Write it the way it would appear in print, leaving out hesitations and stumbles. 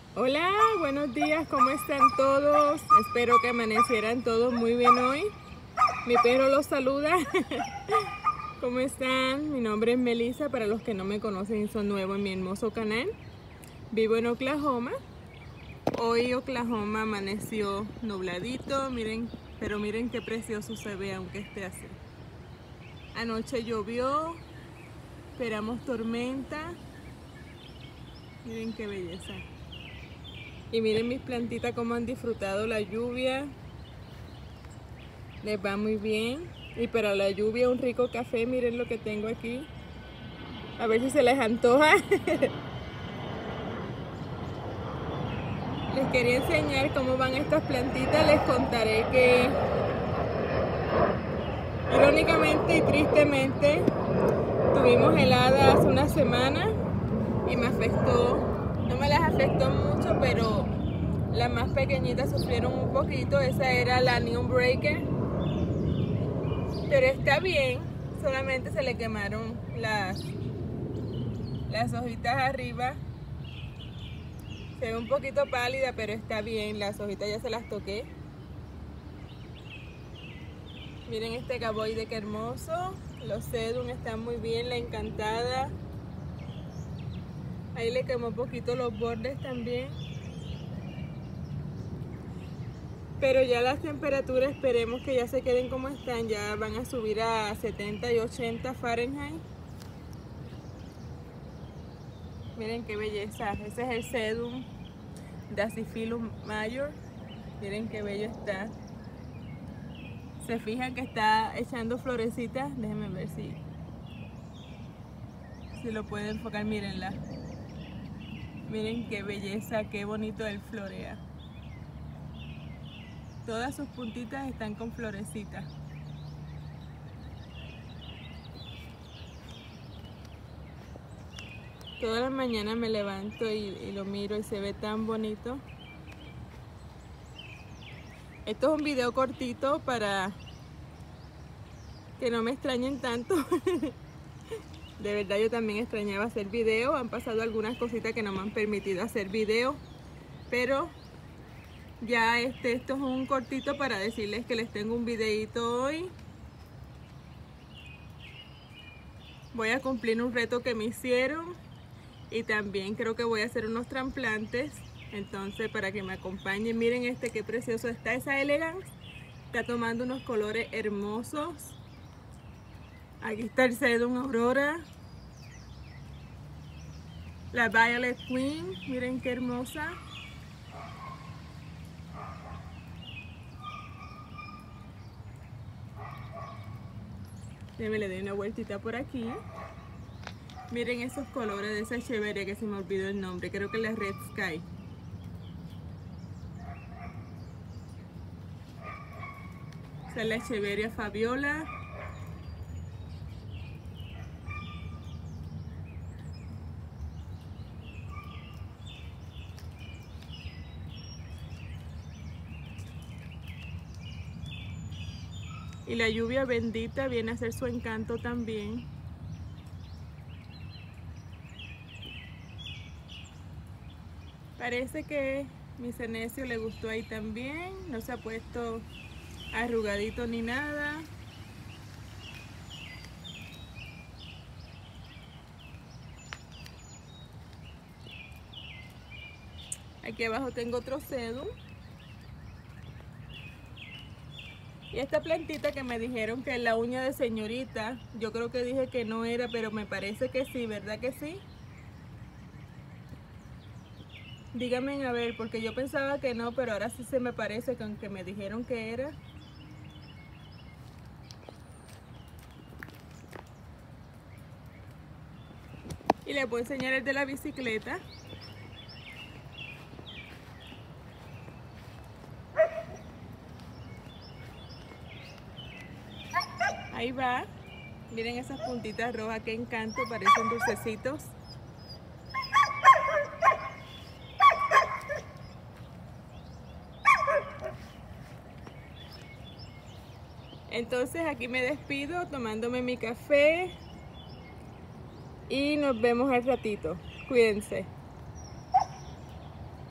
Hola, buenos días, ¿cómo están todos? Espero que amanecieran todos muy bien hoy. Mi perro los saluda. ¿Cómo están? Mi nombre es Melissa, para los que no me conocen y son nuevos en mi hermoso canal. Vivo en Oklahoma. Hoy Oklahoma amaneció nubladito, miren, pero miren qué precioso se ve aunque esté así. Anoche llovió, esperamos tormenta. Miren qué belleza. Y miren mis plantitas cómo han disfrutado la lluvia. Les va muy bien. Y para la lluvia un rico café, miren lo que tengo aquí. A ver si se les antoja. Les quería enseñar cómo van estas plantitas. Les contaré que irónicamente y tristemente tuvimos helada hace una semana y me afectó. No me las afectó mucho, pero las más pequeñitas sufrieron un poquito. Esa era la New Breaker, pero está bien. Solamente se le quemaron las hojitas arriba. Se ve un poquito pálida, pero está bien. Las hojitas ya se las toqué. Miren este caboide que hermoso. Los sedum están muy bien. La encantada. Ahí le quemó un poquito los bordes también. Pero ya las temperaturas esperemos que ya se queden como están. Ya van a subir a 70 y 80 Fahrenheit. Miren qué belleza. Ese es el sedum Dasyphilus major. Miren qué bello está. Se fijan que está echando florecitas. Déjenme ver si lo pueden enfocar. Mírenla. Miren qué belleza, qué bonito él florea. Todas sus puntitas están con florecitas. Todas las mañanas me levanto y lo miro y se ve tan bonito. Esto es un video cortito para que no me extrañen tanto. De verdad yo también extrañaba hacer video. Han pasado algunas cositas que no me han permitido hacer video. Pero ya esto es un cortito para decirles que les tengo un videito hoy. Voy a cumplir un reto que me hicieron. Y también creo que voy a hacer unos trasplantes. Entonces para que me acompañen, miren este qué precioso está. Esa Elegance está tomando unos colores hermosos. Aquí está el sedum Aurora. La Violet Queen, miren qué hermosa. Le doy una vueltita por aquí. Miren esos colores de esa echeveria que se me olvidó el nombre. Creo que es la Red Sky. Esa es la echeveria Fabiola. Y la lluvia bendita viene a hacer su encanto también. Parece que mi senecio le gustó ahí también. No se ha puesto arrugadito ni nada. Aquí abajo tengo otro sedum. Y esta plantita que me dijeron que es la uña de señorita, yo creo que dije que no era, pero me parece que sí, ¿verdad que sí? Díganme a ver, porque yo pensaba que no, pero ahora sí se me parece que aunque me dijeron que era. Y les voy a enseñar el de la bicicleta. Ahí va. Miren esas puntitas rojas, qué encanto, parecen dulcecitos. Entonces aquí me despido tomándome mi café y nos vemos al ratito. Cuídense.